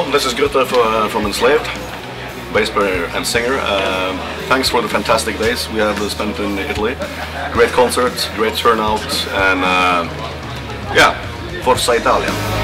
this is Grutle from Enslaved, bass player and singer. Thanks for the fantastic days we have spent in Italy. Great concerts, great turnout, and yeah, Forza Italia.